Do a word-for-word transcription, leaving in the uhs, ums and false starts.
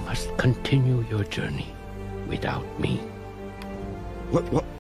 must continue your journey without me. What, what?